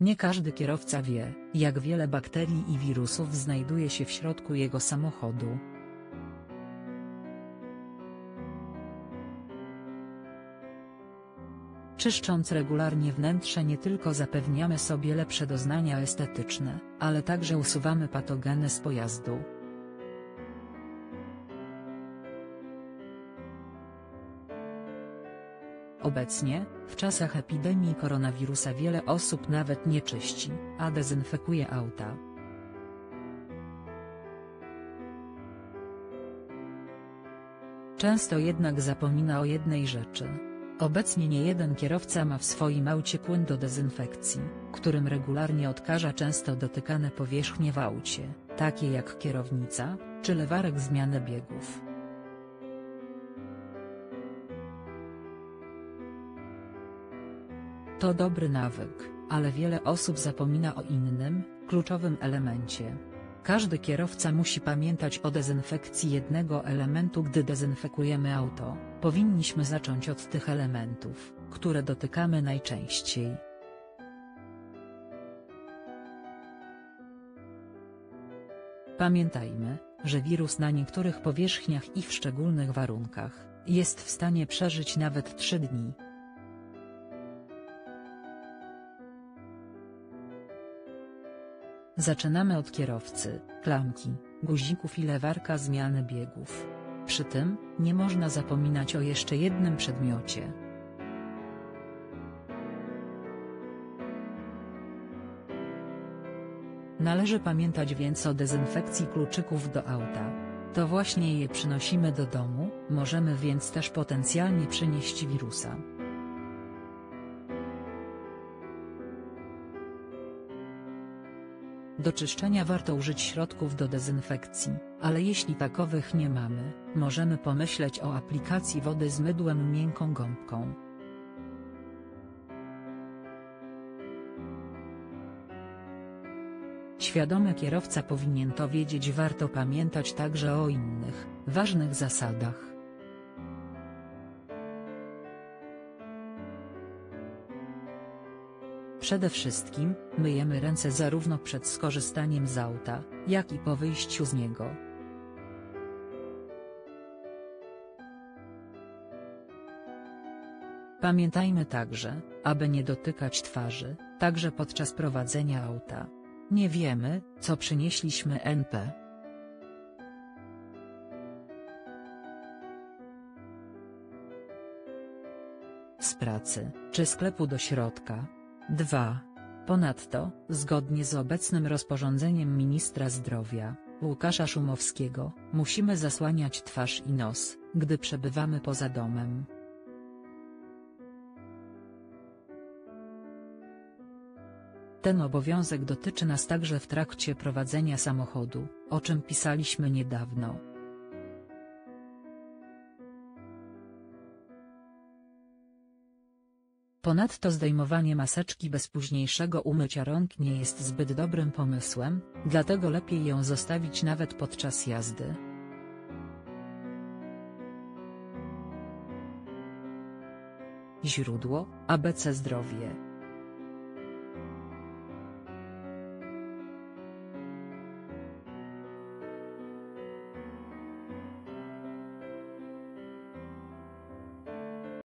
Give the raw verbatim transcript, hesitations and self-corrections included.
Nie każdy kierowca wie, jak wiele bakterii i wirusów znajduje się w środku jego samochodu. Czyszcząc regularnie wnętrze nie tylko zapewniamy sobie lepsze doznania estetyczne, ale także usuwamy patogeny z pojazdu. Obecnie, w czasach epidemii koronawirusa wiele osób nawet nie czyści, a dezynfekuje auta. Często jednak zapomina o jednej rzeczy. Obecnie niejeden kierowca ma w swoim aucie płyn do dezynfekcji, którym regularnie odkaża często dotykane powierzchnie w aucie, takie jak kierownica, czy lewarek zmiany biegów. To dobry nawyk, ale wiele osób zapomina o innym, kluczowym elemencie. Każdy kierowca musi pamiętać o dezynfekcji jednego elementu. Gdy dezynfekujemy auto, powinniśmy zacząć od tych elementów, które dotykamy najczęściej. Pamiętajmy, że wirus na niektórych powierzchniach i w szczególnych warunkach jest w stanie przeżyć nawet trzy dni. Zaczynamy od kierowcy, klamki, guzików i lewarka zmiany biegów. Przy tym, nie można zapominać o jeszcze jednym przedmiocie. Należy pamiętać więc o dezynfekcji kluczyków do auta. To właśnie je przynosimy do domu, możemy więc też potencjalnie przynieść wirusa. Do czyszczenia warto użyć środków do dezynfekcji, ale jeśli takowych nie mamy, możemy pomyśleć o aplikacji wody z mydłem miękką gąbką. Świadomy kierowca powinien to wiedzieć. Warto pamiętać także o innych, ważnych zasadach. Przede wszystkim, myjemy ręce zarówno przed skorzystaniem z auta, jak i po wyjściu z niego. Pamiętajmy także, aby nie dotykać twarzy, także podczas prowadzenia auta. Nie wiemy, co przynieśliśmy N P. Z pracy, czy sklepu do środka. dwa. Ponadto, zgodnie z obecnym rozporządzeniem ministra zdrowia, Łukasza Szumowskiego, musimy zasłaniać twarz i nos, gdy przebywamy poza domem. Ten obowiązek dotyczy nas także w trakcie prowadzenia samochodu, o czym pisaliśmy niedawno. Ponadto zdejmowanie maseczki bez późniejszego umycia rąk nie jest zbyt dobrym pomysłem, dlatego lepiej ją zostawić nawet podczas jazdy. Źródło: A B C Zdrowie.